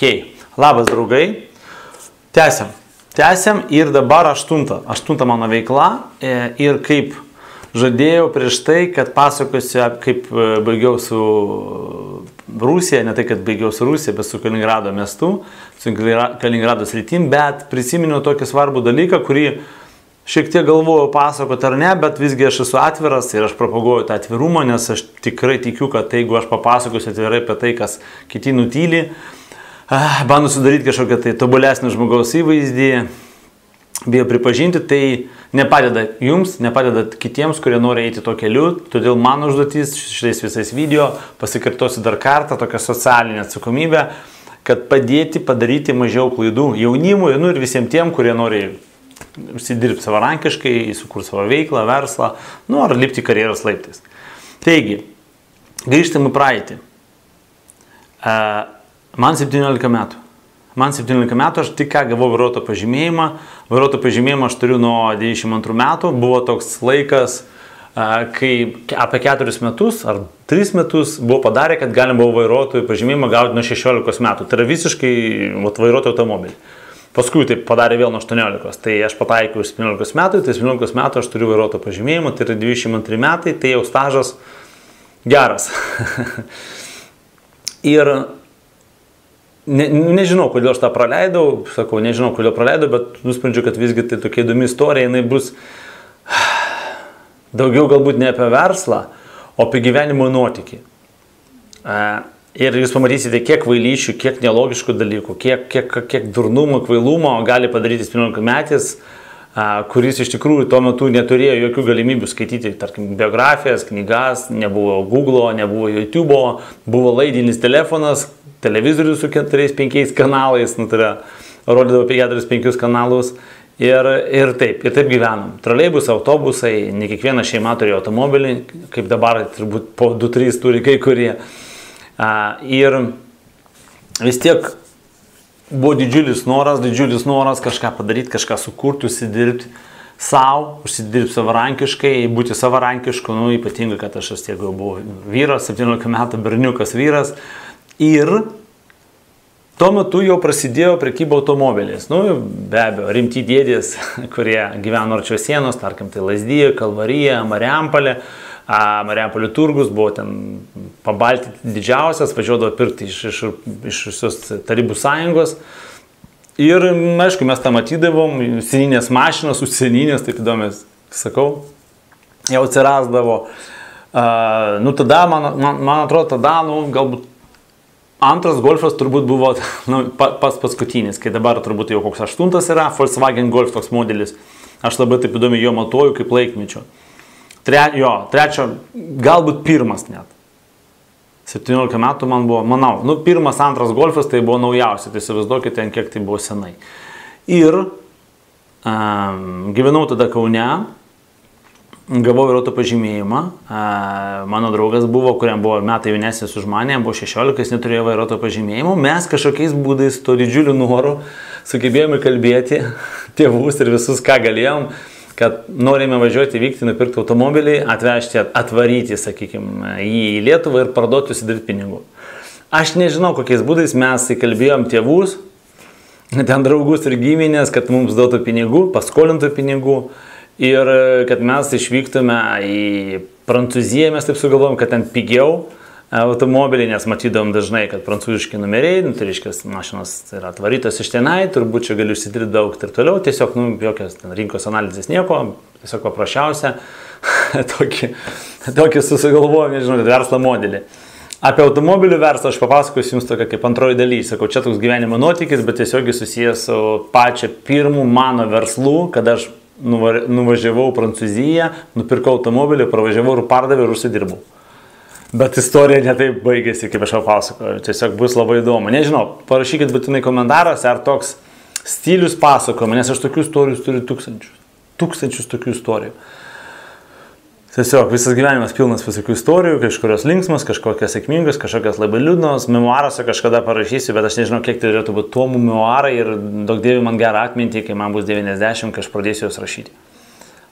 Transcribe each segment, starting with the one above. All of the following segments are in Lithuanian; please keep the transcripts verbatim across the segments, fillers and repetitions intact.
Labas, draugai. Tęsiam. Tęsiam ir dabar aštunta. Aštunta mano veikla. Ir kaip žadėjau prieš tai, kad pasakosiu, kaip baigiau su Rusija, ne tai, kad baigiau su Rusija, bet su Kaliningrado miestu, su Kaliningrado sritim, bet prisiminiau tokį svarbų dalyką, kurį šiek tiek galvojau pasakoti ar ne, bet visgi aš esu atviras ir aš propaguoju tą atvirumą, nes aš tikrai tikiu, kad jeigu aš papasakosiu atvirai apie tai, kas kiti nutyli, bandu sudaryti kažkokią tai tobulesnį žmogaus įvaizdį, bijo pripažinti, tai nepadeda jums, nepadeda kitiems, kurie nori eiti to keliu, todėl mano užduotis šitais visais video, pasikartosiu dar kartą, tokią socialinę atsakomybę, kad padėti padaryti mažiau klaidų jaunimui, nu ir visiems tiem, kurie nori užsidirbti savarankiškai, įsukurti savo veiklą, verslą, nu ar lipti karjeros laiptais. Taigi, grįžtam į praeitį. Man septyniolika metų. Man septyniolika metų, aš tik ką gavau vairuotojo pažymėjimą. Vairuotojo pažymėjimą aš turiu nuo devyniasdešimt antrų metų. Buvo toks laikas, kai apie keturis metus ar tris metus buvo padarę, kad galim buvo vairuotojo pažymėjimą gauti nuo šešiolikos metų. Tai yra visiškai vairuotojo automobilį. Paskui tai padarė vėl nuo aštuoniolikos. Tai aš pataikiau iš septyniolikos metų, tai septyniolikos metų aš turiu vairuotojo pažymėjimą, tai yra dvidešimt antri metai, tai jau stažas geras. Ir ne, nežinau, kodėl aš tą praleidau, sakau, nežinau, kodėl praleidau, bet nusprendžiu, kad visgi tai tokia įdomi istorija, jinai bus daugiau galbūt ne apie verslą, o apie gyvenimo nuotykį. Ir jūs pamatysite, kiek kvailyšių, kiek nelogiškų dalykų, kiek, kiek, kiek durnumo, kvailumo gali padaryti septyniolikmetis, kuris iš tikrųjų tuo metu neturėjo jokių galimybių skaityti, tarkim, biografijas, knygas, nebuvo Google'o, nebuvo YouTube'o, buvo laidinis telefonas, televizorius su keturiais penkiais kanalais, nu tai yra, rodydavo apie keturis penkis kanalus ir, ir taip, ir taip gyvenom. Troleibusai, autobusai, ne kiekviena šeima turėjo automobilį, kaip dabar turbūt po du trys turi kai kurie. Uh, ir vis tiek buvo didžiulis noras, didžiulis noras kažką padaryti, kažką sukurti, užsidirbti savo, užsidirbti savarankiškai, būti savarankišku, nu ypatingai, kad aš vis tiek buvau vyras, septyniolika metų berniukas vyras. Ir tuo metu jau prasidėjo prekyba automobiliais. Nu, be abejo, rimti dėdės, kurie gyveno arčiau sienos, tarkim, tai Lazdija, Kalvarija, Marijampolė. Marijampolė turgus buvo ten Pabaltį didžiausias, važiuodavo pirkti iš, iš, iš visos Tarybų sąjungos. Ir, aišku, mes tą matydavom, seninės mašinos, užsieninės, taip įdomiai sakau, jau atsirasdavo. Uh, nu, tada, man, man, man atrodo, tada, nu, galbūt antras Golfas turbūt buvo nu, pas paskutinis, kai dabar turbūt jau koks aštuntas yra, Volkswagen Golf toks modelis. Aš labai taip įdomiai jo matuoju kaip laikmečio. Tre, jo, trečio, galbūt pirmas net. septyniolika metų man buvo, manau, nu, pirmas, antras Golfas tai buvo naujausia, tai įsivaizduokite, kiek tai buvo senai. Ir um, gyvenau tada Kaune, gavau vairuotojo pažymėjimą, uh, mano draugas buvo, kuriam buvo metai jaunesnis už mane, buvo šešiolika, jis neturėjo vairuotojo pažymėjimo, mes kažkokiais būdais to didžiuliu noru sugebėjome kalbėti tėvus ir visus, ką galėjom, kad norime važiuoti, vykti, nupirkti automobilį, atvežti, atvaryti, sakykime, jį į Lietuvą ir parduoti, užsidirbti pinigų. Aš nežinau, kokiais būdais mes įkalbėjom tėvus, ten draugus ir giminės, kad mums duotų pinigų, paskolintų pinigų ir kad mes išvyktume į Prancūziją, mes taip sugalvojom, kad ten pigiau automobilį, nes matydom dažnai, kad prancūziški numeriai, nu, tai reiškia, mašinos yra atvarytos iš tenai, turbūt čia galiu užsidirbti daug ir toliau, tiesiog, nu, jokios ten, rinkos analizės nieko, tiesiog paprasčiausia, tokį, tokį susigalvojom, nežinau, verslo modelį. Apie automobilių verslą aš papasakosiu jums tokia kaip antroji daly, sakau, čia toks gyvenimo nuotykis, bet tiesiog susijęs su pačia pirmu mano verslu, kada aš nuvažiavau Prancūziją, nupirkau automobilį, pravažiavau ir pardaviau ir užsidirbau. Bet istorija netaip baigėsi, kaip aš jau pasakoju. Tiesiog bus labai įdomu. Nežinau, parašykit būtinai komentaruose, ar toks stilius pasakojama, nes aš tokių istorijų turiu tūkstančius. Tūkstančius tokių istorijų. Tiesiog visas gyvenimas pilnas visokių istorijų, kažkurios linksmas, kažkokios sėkmingos, kažkokios labai liūdnos. Memoaruose kažkada parašysiu, bet aš nežinau, kiek tai turėtų būti tuo memoarai ir daug dievių man gerą atmintį, kai man bus devyniasdešimt, kai aš pradėsiu juos rašyti.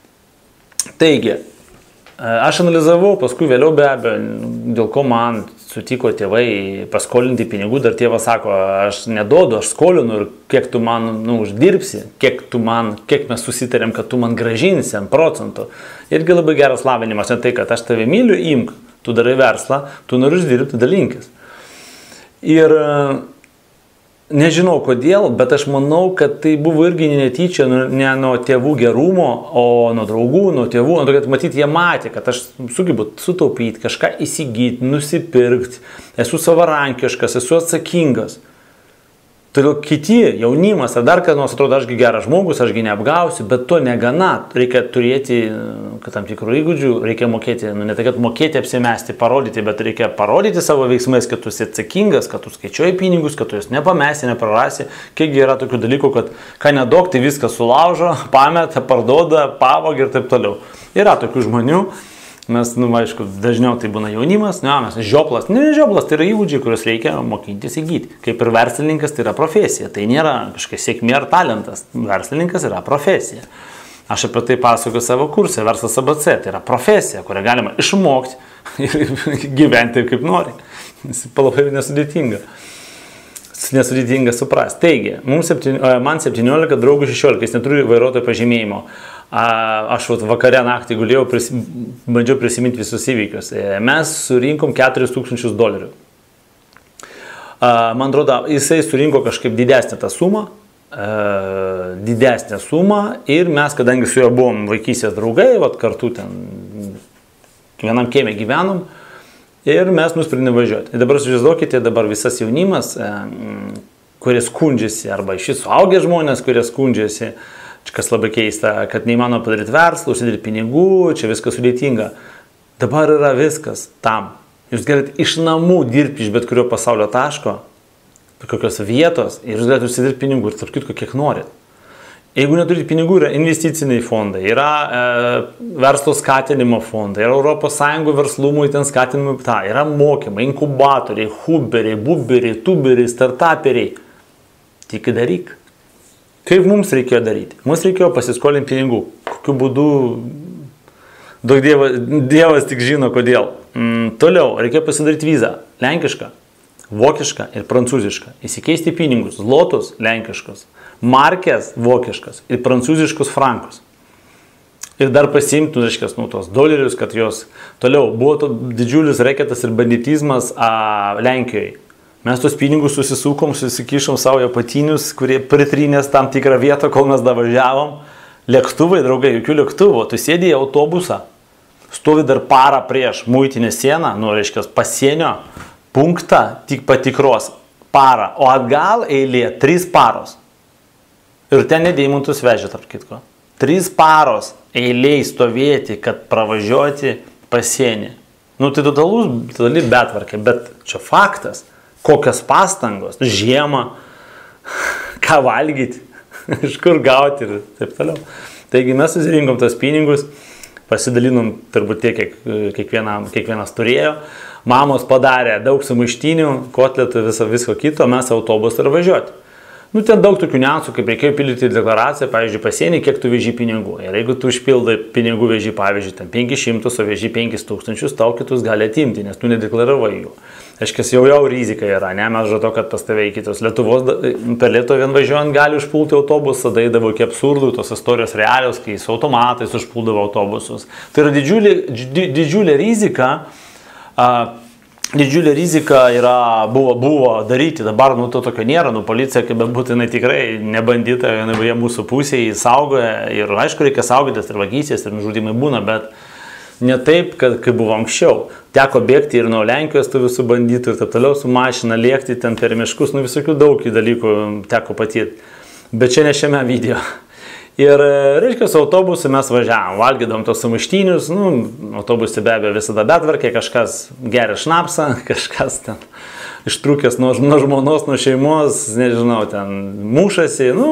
Taigi, aš analizavau, paskui vėliau be abejo, dėl ko man sutiko tėvai paskolinti pinigų, dar tėvas sako, aš neduodu, aš skolinu ir kiek tu man nu, uždirbsi, kiek, tu man, kiek mes susitarėm, kad tu man grąžinsi ant procentų. Irgi labai geras lavinimas, ne tai, kad aš tave myliu, imk, tu darai verslą, tu nori uždirbti, dalinkis. Ir nežinau kodėl, bet aš manau, kad tai buvo irgi netyčia, ne nuo tėvų gerumo, o nuo draugų, nuo tėvų, nuo to, kad matyti, jie matė, kad aš sugebu sutaupyti, kažką įsigyti, nusipirkti, esu savarankiškas, esu atsakingas. Todėl kiti, jaunimas, ar dar kad nors atrodo, ašgi geras žmogus, ašgi neapgausiu, bet to negana. Reikia turėti tam tikrų įgūdžių, reikia mokėti, nu ne tai, kad mokėti apsimesti, parodyti, bet reikia parodyti savo veiksmais, kad tu esi atsakingas, kad tu skaičiuoji pinigus, kad tu juos nepamesi, neprarasi. Kiekgi yra tokių dalykų, kad ką nedaug, tai viską sulaužo, pameta, parduoda, pavogia ir taip toliau. Yra tokių žmonių. Mes, nu, aišku, dažniau tai būna jaunimas, ne, mes žioplas, ne, žioplas, tai yra įgūdžiai, kuriuos reikia mokintis įgyti. Kaip ir verslininkas, tai yra profesija, tai nėra kažkokia sėkmė ar talentas, verslininkas yra profesija. Aš apie tai pasakoju savo kursą, verslas A B C, tai yra profesija, kurią galima išmokti ir gyventi kaip nori. Labai nesudėtinga. Nesudėtinga suprasti. Taigi, mums septyni, man septyniolika, draugų šešiolika, jis neturi vairuotojo pažymėjimo. Aš vakare naktį gulėjau, prisi, bandžiau prisiminti visus įvykius. Mes surinkom keturis tūkstančius dolerių. Man atrodo, jisai surinko kažkaip didesnę tą sumą, didesnę sumą ir mes, kadangi su juo buvom vaikystės draugai, vat kartu ten vienam kieme gyvenom ir mes nusprendėme važiuoti. Ir dabar sužizduokite, dabar visas jaunimas, kurie skundžiasi, arba šis suaugę žmonės, kurie skundžiasi, kas labai keista, kad neįmanoma padaryti verslą, užsidirbti pinigų, čia viskas sudėtinga. Dabar yra viskas tam. Jūs galite iš namų dirbti iš bet kurio pasaulio taško, kokios vietos, ir jūs galite užsidirbti pinigų ir tarp kitko kiek norit. Jeigu neturite pinigų, yra investiciniai fondai, yra e, verslo skatinimo fondai, yra Europos Sąjungos verslumui ten skatinimui, ta, yra mokymai, inkubatoriai, huberiai, buberiai, tuberiai, startuperiai. Tik daryk. Kaip mums reikėjo daryti? Mums reikėjo pasiskolinti pinigų. Kokiu būdu, daug dievas, dievas tik žino kodėl. Mm, toliau, reikėjo pasidaryti vizą. Lenkišką, vokišką ir prancūzišką. Įsikeisti pinigus. Zlotus lenkiškos, markės vokiškas ir prancūziškus frankus. Ir dar pasiimti, nu, reiškia, nu, tos dolerius, kad jos toliau buvo to didžiulis reketas ir banditizmas a, Lenkijoje. Mes tos pinigus susisukom, susikišom savo apatinius, kurie pritrynės tam tikrą vietą, kol mes davažiavom. Lėktuvai, draugai, jokių lėktuvų. Tu sėdi į autobusą, stovi dar parą prieš muitinę sieną, nu, reiškia, pasienio punktą, tik patikros parą, o atgal eilė trys paros. Ir ten nedeimantus vežė, tarp kitko. Trys paros eilėj stovėti, kad pravažiuoti pasienį. Nu, tai totalus, totali betvarkė, bet čia faktas. Kokios pastangos, žiemą, ką valgyti, iš kur gauti ir taip toliau. Taigi mes susirinkom tos pinigus, pasidalinom turbūt tiek, kiek kiekvienam, kiekvienas turėjo. Mamos padarė daug sumaištinių, kotletų, viso, viso kito, mes autobusą ir važiuoti. Nu, ten daug tokių niuansų, kaip reikėjo pildyti deklaraciją, pavyzdžiui, pasienį, kiek tu veži pinigų. Ir jeigu tu užpildai pinigų veži, pavyzdžiui, ten penkis šimtus, o veži penkis tūkstančius, tau kitus gali atimti, nes tu nedeklaravai jų. Aiškiai, jau jau rizika yra, ne, mes žato, kad pas tave į kitos Lietuvos, per Lietuvą vien važiuojant gali užpulti autobusą, daidavo iki absurdų, tos istorijos realios, kai su automatais užpuldavo autobusus. Tai yra didžiulė, didžiulė rizika. A, Didžiulė rizika yra, buvo, buvo daryti, dabar nu to tokio nėra, nu policija, kaip bebūtų, jinai tikrai nebandyta, jie mūsų pusėje saugoja ir aišku reikia saugotis ir vagystės ir nužudimai būna, bet ne taip, kad, kaip buvo anksčiau. Teko bėgti ir nuo Lenkijos tų visų bandytų ir taip toliau su mašina lėkti ten per miškus, nu visokių daug dalykų teko patyrti, bet čia ne šiame video. Ir, reiškia, su autobusu mes važiavom, valgydom tos sumaištinius, nu, autobusai be abejo visada betvarkė, kažkas geria šnapsą, kažkas ten ištrūkęs nuo, nuo žmonos, nuo šeimos, nežinau, ten mušasi, nu,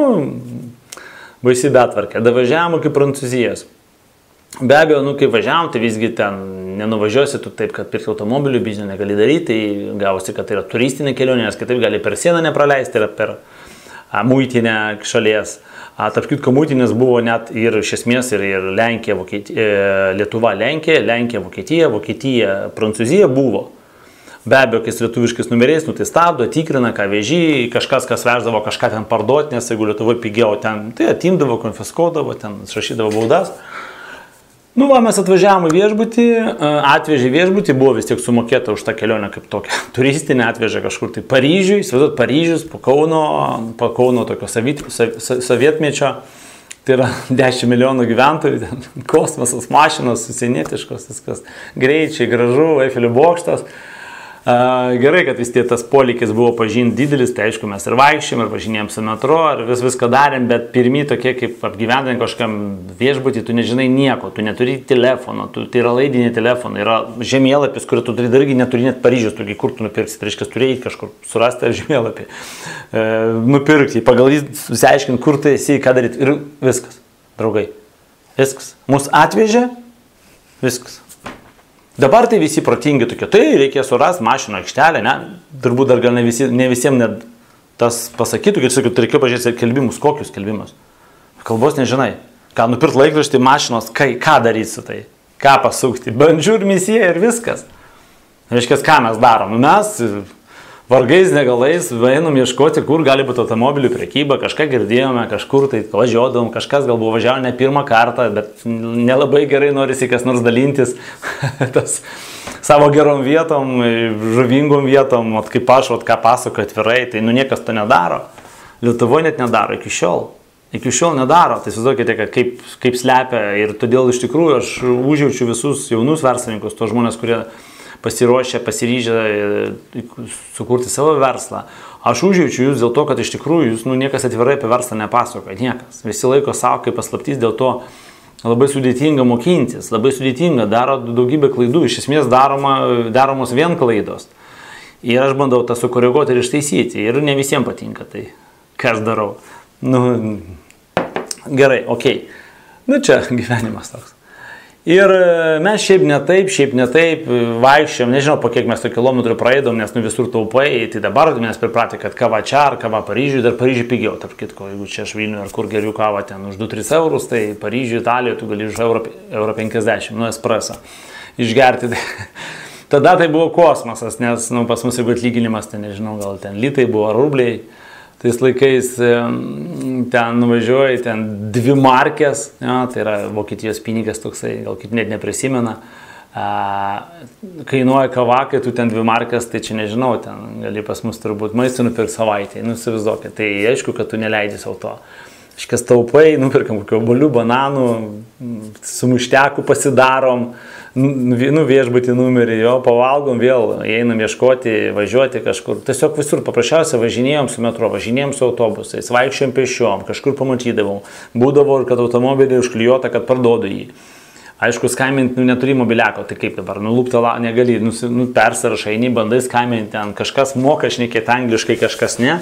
baisi betvarkė. Davažiavom iki Prancūzijos. Be abejo, nu, kai važiavom, tai visgi ten nenuvažiuosi tu taip, kad pirkti automobilių biznio negali daryti, tai gavosi, kad tai yra turistinė kelionė, nes kitaip gali per sieną nepraleisti, yra per a, muitinę šalies. A, tarp kitko muitinės buvo net ir iš esmės ir, ir Lenkija, Vokietija, Lietuva, Lenkija, Lenkija, Vokietija, Vokietija, Prancūzija buvo. Be abejo, kai su lietuviškais numeriais, nu tai stabdo, tikrina, ką vežį, kažkas, kas veždavo kažką ten parduoti, nes jeigu Lietuvoje pigiau ten, tai atimdavo, konfiskuodavo, ten išrašydavo baudas. Nu, va, mes atvažiavome į viešbutį, atvežė viešbutį, buvo vis tiek sumokėta už tą kelionę kaip tokia turistinė, atvežė kažkur tai Paryžiui, įsivaizduot Paryžius, po Kauno, po Kauno tokio sovietmečio, tai yra dešimt milijonų gyventojų, kosmosas, mašinos, užsienietiškos, viskas greičiai, gražu, Eifelio bokštas. Uh, gerai, kad vis tiek tas polikis buvo pažinti didelis, tai aišku, mes ir vaikščiam, ir važinėjom su metro, ir vis viską darėm, bet pirmi tokie, kaip apgyvendant kažkam viešbutį, tu nežinai nieko, tu neturi telefono, tu, tai yra laidinė telefonai, yra žemėlapis, kurį tu turi dargi neturi net Paryžius, tu kur tu nupirksi, tai reiškia, turi eiti kažkur, surasti žemėlapį, e, nupirkti, pagal jį susiaiškinti, kur tu esi, ką daryti, ir viskas, draugai, viskas. Mūsų atvežė, viskas. Dabar tai visi protingi tokie, tai reikia surasti mašino aikštelę, ne, turbūt dar gal ne, visi, ne visiems net tas pasakytų, kaip sakytų, reikia pažiūrėti kelbimus, kokius kelbimus. Kalbos nežinai, ką nupirkt laikraštį mašinos, kai, ką daryti su tai, ką pasukti, bandžiur misija ir viskas. Reiškia, ką mes darom, mes vargais negalais einam ieškoti, kur gali būti automobilių prekyba, kažką girdėjome, kažkur tai važiuodom, kažkas gal buvo važiavo ne pirmą kartą, bet nelabai gerai norisi kas nors dalintis tas savo gerom vietom, žuvingom vietom, ot, kaip aš, ot, ką pasako atvirai, tai nu niekas to nedaro. Lietuvoje net nedaro iki šiol. Iki šiol nedaro, tai susiduokite, kad kaip, kaip slepia ir todėl iš tikrųjų aš užjaučiu visus jaunus verslininkus, tos žmonės, kurie pasiruošę, pasiryžę sukurti savo verslą. Aš užjaučiu jūs dėl to, kad iš tikrųjų jūs nu, niekas atvirai apie verslą nepasakoja, niekas. Visi laiko savo kaip paslaptys, dėl to labai sudėtinga mokintis, labai sudėtinga, daro daugybę klaidų, iš esmės daroma, daromos vien klaidos. Ir aš bandau tą sukoreguoti ir ištaisyti, ir ne visiems patinka tai, ką aš darau. Nu, gerai, okei. Okay. Nu čia gyvenimas toks. Ir mes šiaip ne taip, šiaip ne taip, vaikščiam, nežinau, po kiek mes to kilometrų praeidom, nes nu visur taupai, tai dabar mes pripratę, kad kava čia ar kava Paryžiui, dar Paryžiui pigiau, tarp kitko, jeigu čia aš Vilniuje ar kur geriu kavą ten už du tris eurus, tai Paryžiui, Italijoje tu gali už euro penkiasdešimt, nu espresso išgerti. Tada tai buvo kosmosas, nes nu, pas mus jeigu atlyginimas, tai nežinau, gal ten litai buvo, rubliai. Tais laikais ten nuvažiuoji, ten dvi markės, ja, tai yra Vokietijos pinigas toksai, gal kaip net neprisimena, a, kainuoja kava, kai tu ten dvi markės, tai čia nežinau, ten gali pas mus turbūt maistą nupirkti savaitę, nu įsivaizduokit, tai aišku, kad tu neleidži savo to. Iškas taupai, nupirkam kokio obuolių, bananų, sumuštekų pasidarom, nu viešbutį numerį, jo, pavalgom vėl, einam ieškoti, važiuoti kažkur. Tiesiog visur paprasčiausiai važinėjom su metro, važinėjom su autobusais, vaikščiojom pešiom, kažkur pamatydavom. Būdavo, kad automobilį užklijuota, kad parduodu jį. Aišku, skambinti nu, neturi mobiliako, tai kaip dabar, nulūptą negali, nu, nu persirašai, eini, bandai skambinti, ten kažkas moka šnekėti angliškai, kažkas ne.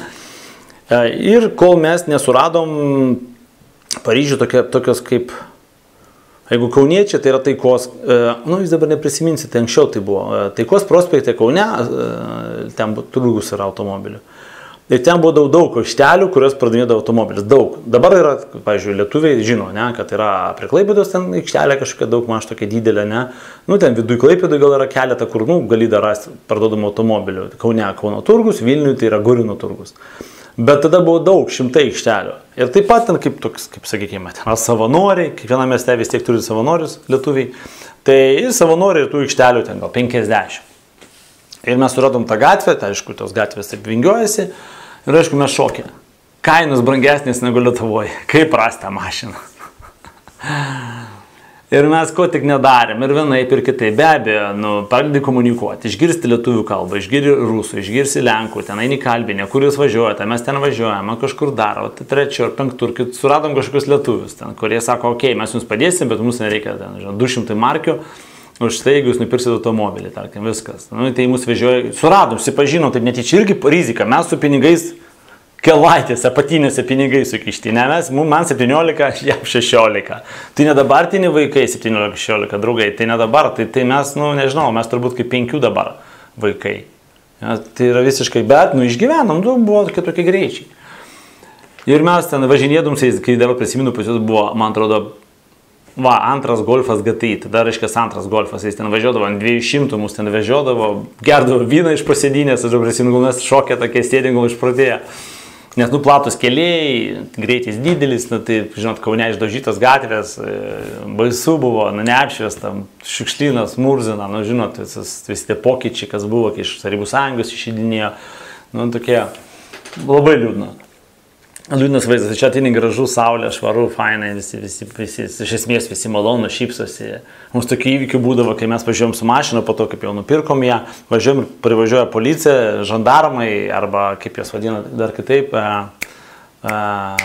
Ir kol mes nesuradom Paryžių tokia, tokios kaip, jeigu kauniečiai, tai yra Taikos, nu jūs dabar neprisiminsite, anksčiau tai buvo, Taikos prospekte Kaune, ten turgus yra automobilių. Ir ten buvo daug, daug aikštelių, kurios pardavinėdavo automobilius, daug. Dabar yra, pavyzdžiui, lietuviai žino, ne, kad yra prie Klaipėdos ten aikštelė kažkokia daug maž tokia didelė, ne. Nu ten viduj Klaipėdoj gal yra keletą, kur, nu, gali dar rasti parduodamų automobilių. Kaune Kauno turgus, Vilniuje tai yra Gurino turgus. Bet tada buvo daug, šimtai aikštelių. Ir taip pat ten, kaip, toks, kaip sakykime, ten savanoriai, kiekviena mieste vis tiek turi savanorius lietuviai, tai ir savanoriai ir tų aikštelių ten gal penkiasdešimt. Ir mes suradom tą gatvę, tai aišku, tos gatvės taip vingiuojasi, ir aišku, mes šokė. Kainos brangesnės negu Lietuvoje. Kaip rasti mašiną? Ir mes ko tik nedarėm, ir vienaip, ir kitaip, be abejo, nu, pradedi komunikuoti, išgirsti lietuvių kalbą, išgirsti rusų, išgirsti lenkų, ten eini kalbinė, kur jūs važiuojate, mes ten važiuojame, kažkur daro, tai trečio ar penktur, kai suradom kažkokius lietuvius, ten, kurie sako, okei, okay, mes jums padėsim, bet mums nereikia, ten, žinau, du šimtai markių, už tai, jeigu jūs nupirksite automobilį, tarkim, viskas. Nu, tai mus vežioja, suradom, sipažinom, taip netyčia irgi rizika, mes su pinigais, kelvaitės, apatinėse pinigai sukišti, ne mes, man septyniolika, jam šešiolika. Tai ne dabartiniai vaikai septyniolika šešiolika, draugai, tai ne dabar, tai, tai mes, nu, nežinau, mes turbūt kaip penkių dabar vaikai. Ja, tai yra visiškai, bet, nu, išgyvenom, nu, buvo tokie tokie greičiai. Ir mes ten važinėdum, kai dar prisimenu, pas jūs buvo, man atrodo, Va, antras golfas G T I, tada reiškia antras golfas, jis ten važiuodavo ant dviejų šimtų, mus ten važiuodavo, gerdavo vyną iš pasėdinės, aš prisimenu, mes šokė tokie sėdingų išprotėję. Nes, nu, platus keliai, greitis didelis, nu, tai, žinot, Kaune išdažytas gatvės, baisu buvo, nu, neapšviesta, šiukšlynas, murzina, nu, žinot, visi tie pokyčiai, kas buvo, kai iš Tarybų Sąjungos išeidinėjo, nu, tokie, labai liūdna. Liūdnas vaizdas, čia ateini gražu, saulė, švaru, fainai, visi, visi, visi, iš esmės visi malonu, šypsosi. Mums tokių įvykių būdavo, kai mes važiuojam su mašina, po to, kaip jau nupirkom ją, važiuojam ir privažiuoja policija, žandarmai, arba, kaip jas vadina dar kitaip, a, a,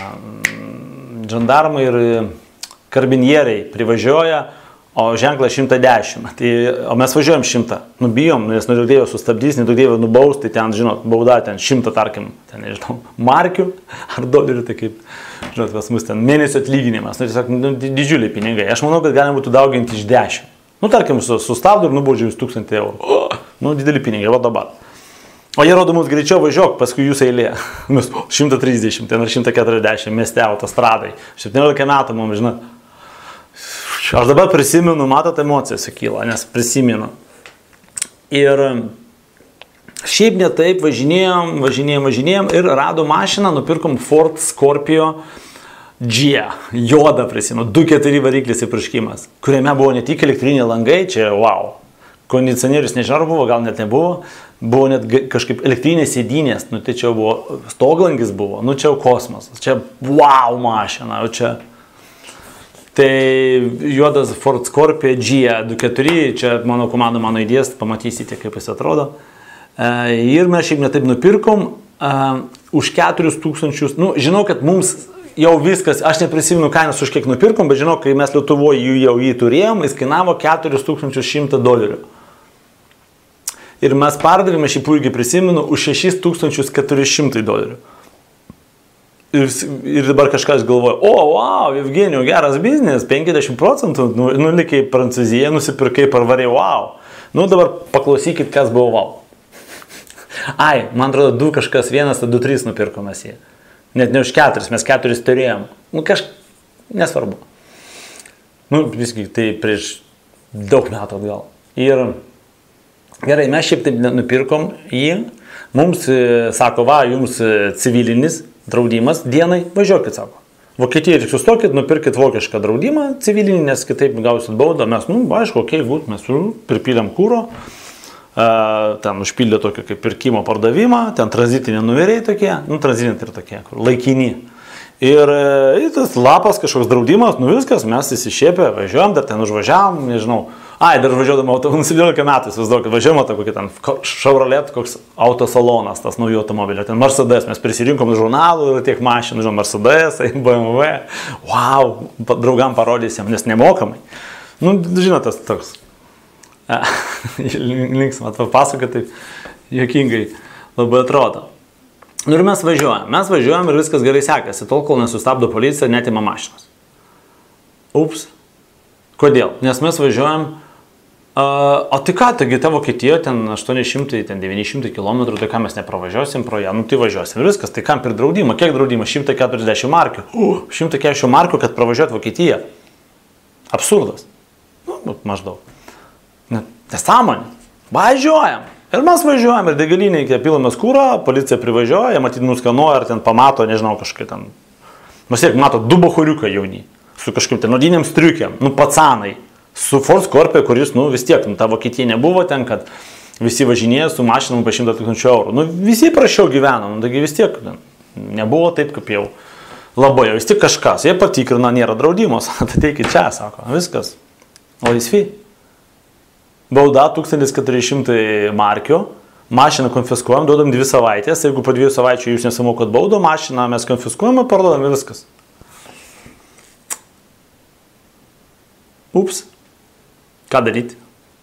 žandarmai ir karbinieriai privažiuoja, o ženklas šimtas dešimt. Tai, o mes važiuojam šimtą. Nubijom, nes nedaugdėjo sustabdys, nedaugdėjo nubaus, tai ten, žinot, bauda ten šimtą, tarkim, ten, nežinau, markių ar dolerių, tai kaip, žinot, pas mus ten mėnesio atlyginimas. Nu, tiesiog, nu, didžiuliai pinigai. Aš manau, kad galima būtų dauginti iš dešimt. Nu, tarkim, sustabdo ir nubaudžia jūs tūkstantį eurų. Nu, dideli pinigai, va dabar. O jie rodo mums greičiau važiuok, paskui jūs eilė. Mes šimtas trisdešimt, ten ar šimtas keturiasdešimt mieste autostradai. septyniolika metų mums, žinot. Aš dabar prisimenu, matot, emocijos sukyla, nes prisimenu. Ir šiaip ne taip važinėjom, važinėjom, važinėjom ir radom mašiną, nupirkom Ford Scorpio G, juodą prisimenu, du keturi variklis įpurškimas, kuriame buvo ne tik elektriniai langai, čia wow, kondicionierius nežinau buvo, gal net nebuvo, buvo net kažkaip elektrinės sėdynės, nu tai čia buvo, stoglangis buvo, nu čia jau kosmosas, čia wow mašina, čia... Tai juodas Ford Scorpio G du keturi, čia mano komanda, mano idėjas, pamatysite, kaip jis atrodo. Ir mes šiaip netaip nupirkom uh, už keturis tūkstančius, nu, žinau, kad mums jau viskas, aš neprisimenu kainos už kiek nupirkom, bet žinau, kai mes Lietuvoje jų jau jį turėjom, jis kainavo keturis tūkstančius šimtą dolerių. Ir mes pardavėme, šį puikiai prisimenu, už šešis tūkstančius keturi šimtai dolerių. Ir, ir dabar kažkas galvoja, o, wow, Evgenijau, geras biznis, penkiasdešimt procentų, nu, nulikai į Prancūziją, nusipirkai, parvarė, wow. Nu, dabar paklausykit, kas buvo wow. Ai, man atrodo, du kažkas, vienas, du, trys nupirkomas jį. Net ne už keturis, mes keturis turėjom. Nu, kažk... nesvarbu. Nu, visgi, tai prieš daug metų atgal. Ir gerai, mes šiaip taip nupirkom jį. Mums, sako, va, jums civilinis draudimas dienai, važiuokit, sako. Vokietijai ir sustokit, nupirkit vokišką draudimą civilinį, nes kitaip gausit baudą. Mes, nu, aišku, okei, okay, būt, mes pripylėm kūro, uh, ten užpildė tokį kaip pirkimo pardavimą, ten tranzitiniai numeriai tokie, nu, tranzitiniai tai tokie, kur laikini. Ir e, tas lapas, kažkoks draudimas, nu viskas, mes įsišėpė, važiuojam, dar ten užvažiavam, nežinau. Ai, dar važiuodama automobilį, septyniolika metų, įsivaizduokit, važiuojama tą kokį ten Chevrolet, koks autosalonas, tas naujų automobilio, ten Mercedes, mes prisirinkom žurnalų ir tiek mašinų, žinoma, Mercedes, B M W, wow, draugam parodysim, nes nemokamai. Nu, žinot, tas toks, linksma, papasakot, taip juokingai labai atrodo. Nu ir mes važiuojam, mes važiuojam ir viskas gerai sekasi, tol kol nesustabdo policija ir netima mašinos. Ups. Kodėl? Nes mes važiuojam, uh, o tai ką, taigi ta Vokietija, ten aštuoni šimtai, ten devyni šimtai kilometrų, tai ką mes nepravažiuosim pro ją, nu tai važiuosim ir viskas, tai kam per draudimą, kiek draudimas, šimtas keturiasdešimt markių, uh, šimtas keturiasdešimt markių, kad pravažiuot Vokietiją. Absurdas. Nu, maždaug. Nesąmonė. Važiuojam. Ir mes važiuojam ir degaliniai, kai pilamės kūrą, policija privažiuoja, matyt, nuskanuoja, ar ten pamato, nežinau, kažkaip ten. Nors tiek, mato, du bachuriukai jauni, su kažkaip ten nuodiniam striukiam, nu, pacanai, su Ford Scorpio, kuris, nu, vis tiek, nu, ta Vokietija nebuvo ten, kad visi važinėja su mašinom apie šimtą tūkstančių eurų. Nu, visi prašiau gyveno, nu, taigi vis tiek, nebuvo taip, kaip jau labai, vis tik kažkas, jie patikrina, nėra draudimos, ateikit čia, sako, viskas, laisvi. Bauda tūkstantis keturi šimtai markių, mašiną konfiskuojam, duodam dvi savaitės, jeigu po dviejų savaičių jūs nesamokot baudą, mašiną mes konfiskuojam ir parduodam ir viskas. Ups, ką daryti?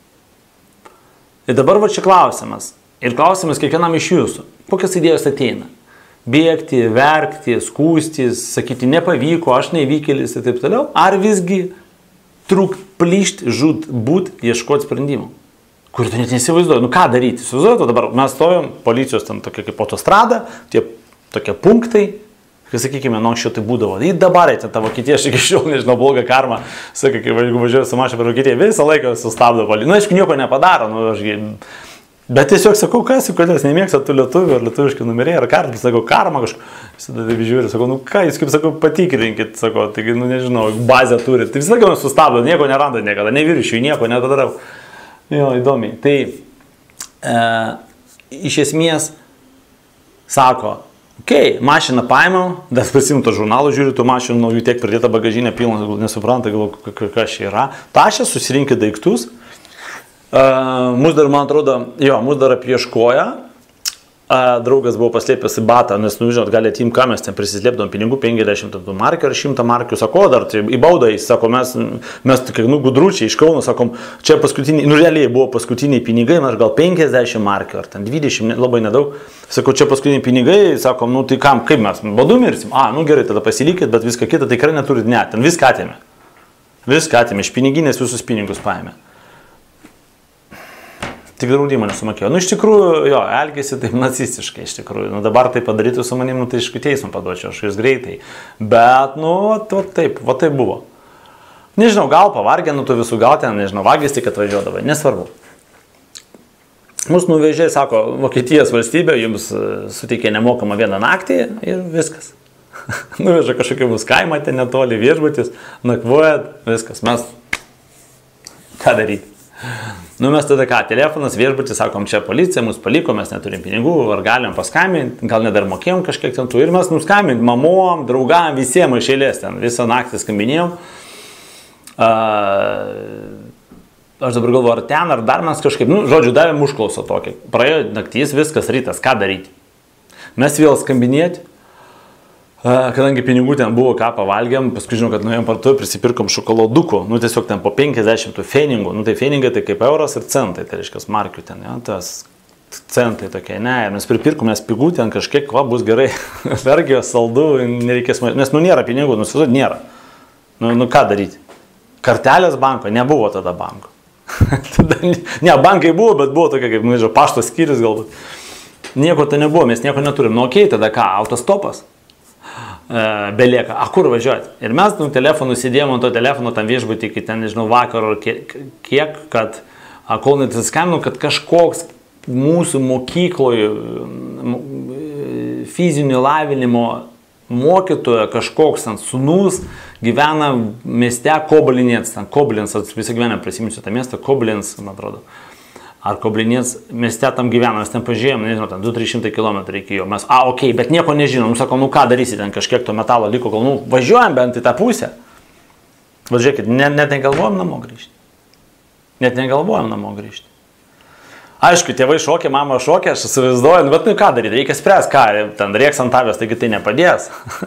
Ir dabar va čia klausimas. Ir klausimas kiekvienam iš jūsų. Kokios idėjos ateina? Bėgti, verkti, skūstis, sakyti nepavyko, aš nevykėlis ir taip toliau. Ar visgi trūk, plyšt, žud, būt, ieškoti sprendimų, kurį tu net neįsivaizduoji. Nu ką daryti? Įsivaizduoju, dabar mes stovim, policijos ten tokia kaip autostrada, tie tokie punktai, kai sakykime, nu anksčiau tai būdavo, į dabar ten ta Vokietija, aš iki šiol nežinau, blogą karmą, sakai, kai važiuoju su mašina per Vokietiją, visą laiką sustabdo policija. Nu, aišku, nieko nepadaro, nu, aš... Bet tiesiog sakau, kas, kodėl jūs nemėgstat tų lietuvių ar lietuviški numeriai, ar kartą, sakau, karmą kažką, visada taip žiūri, sakau, nu ką, jūs kaip sakau, patikrinkit, sakau, taigi, nu nežinau, bazę turit, tai visą laiką sustabdo, nieko neranda niekada, neviršiu, nieko nepadarau. Jo, įdomiai. Tai e, iš esmės sako, okei, okay, mašiną paėmiau, dar prisimtų žurnalų, žiūri tų mašinų, naujų tiek pridėta bagažinė pilna, nesupranta, galvoju, kas čia yra. Tašė, susirinkit daiktus. Uh, mūsų dar, man atrodo, jo, mūsų dar apieškoja, uh, draugas buvo paslėpęs į batą, nes, nu, žinot, gali atimti, ką mes ten prisislėpdom pinigų, penkiasdešimt markių ar šimtą markių, sako, dar tai į baudą, jis sako, mes, mes tik, nu, gudručiai iš Kauno, sakom, čia paskutiniai, nu, realiai buvo paskutiniai pinigai, mes gal penkiasdešimt markių ar ten dvidešimt, labai nedaug, sako, čia paskutiniai pinigai, sakom, nu, tai kam, kaip mes, badu mirsim, a, nu, gerai, tada pasilikit, bet viską kitą tikrai neturit, ne, ten viską atėmė, viską atėmė, iš piniginės visus pinigus paėmė. Tik draudimą nesumokėjo. Nu, iš tikrųjų, jo, elgėsi taip nacistiškai, iš tikrųjų. Nu, dabar tai padarytų su manim, nu, tai iš teismų paduočiau, aš jūs greitai. Bet, nu, va taip, va taip buvo. Nežinau, gal pavargė, nu, tu visų gal ten, nežinau, vagis tik atvažiuodavai, nesvarbu. Mūsų nuvežė, sako, Vokietijos valstybė jums suteikė nemokamą vieną naktį ir viskas. Nuveža kažkokia bus kaimą, ten netoli viešbutis, nakvojat, viskas, mes ką daryti. Nu, mes tada ką, telefonas, viešbutis, sakom, čia policija, mus paliko, mes neturim pinigų, ar galim paskambinti, gal net dar mokėjom kažkiek ten tų. Ir mes nuskambinti mamom, draugam, visiems iš eilės ten, visą naktį skambinėjom. Uh, aš dabar galvoju, ar ten, ar dar mes kažkaip, nu, žodžiu, davėm užklausą tokį. Praėjo naktys, viskas, rytas, ką daryti? Mes vėl skambinėti. Kadangi pinigų ten buvo, ką pavalgėm, paskui žinau, kad nuėjom parduotuvę, prisipirkom šokoladukų, nu tiesiog ten po penkiasdešimt feningų, nu tai feningai tai kaip euras ir centai, tai reiškia markių ten, ja, tas centai tokie, ne, ir mes pripirkom, nes pigų ten kažkiek, va, bus gerai, vergijos, saldų, nereikės, nes nu nėra pinigų, nu sužod, nėra, nu, nu ką daryti, kartelės banko, nebuvo tada banko, ne, bankai buvo, bet buvo tokia kaip, nu, žinau, pašto skyrius galbūt, nieko tai nebuvo, mes nieko neturim, nu okei, tada ką, autostopas. Belieka, a kur važiuoti? Ir mes nu, telefonu sėdėjom ant to telefono tam viešbutį iki ten, nežinau, vakaro kiek, kiek kad kol net skambinu, kad kažkoks mūsų mokykloje fizinio lavinimo mokytojo, kažkoks ten sūnus gyvena mieste Koblinės, ten Koblins, visą gyvenę prisiminsiu tą miestą, Koblins, man atrodo. Ar Koblinės mieste tam gyvena, mes ten pažiūrėjom, nežinau, ten du trys šimtai kilometrų reikėjo. Mes, a, okei, okay, bet nieko nežinom, nu, sakom, nu, ką darysi, ten kažkiek to metalo liko, gal, nu, važiuojam bent į tą pusę. Važiuokit, net, net negalvojam namo grįžti. Net negalvojam namo grįžti. Aišku, tėvai šokė, mama šokė, aš įsivaizduoju, bet nu, ką daryti, reikia spręs, ką, ten rieks ant tavęs, taigi tai nepadės.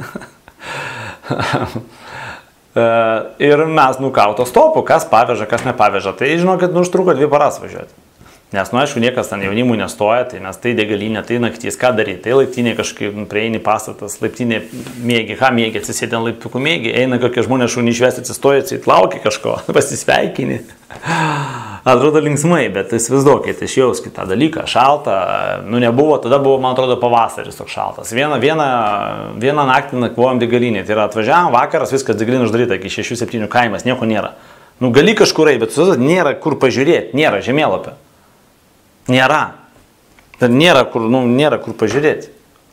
Ir mes, nu, ką, autostopu, kas paveža, kas nepaveža, tai žinokit, nu, užtruko dvi paras važiuoti. Nes, nu, aišku, niekas ten jaunimų nestoja, tai nes tai degalinė, tai naktys, ką daryti, tai laiptinė kažkaip, nu, prieini pastatas, laiptinė mėgi, ką mėgi, atsisėdė ant laiptukų mėgi, eina kokie žmonės šunį išvesti, atsistoja, atsitlaukia kažko, pasisveikini. Atrodo linksmai, bet įsivaizduokit, išjauskit tą dalyką, šalta, nu, nebuvo, tada buvo, man atrodo, pavasaris toks šaltas. Vieną, vieną, vieną naktį nakvojom degalinė, tai yra atvažiavam vakaras, viskas degalinė uždaryta, iki šešių septynių kaimas, nieko nėra. Nu, gali kažkur eiti, bet nėra kur pažiūrėti, nėra žemėlapio. Nėra. Tai nėra kur, nu, nėra kur pažiūrėti.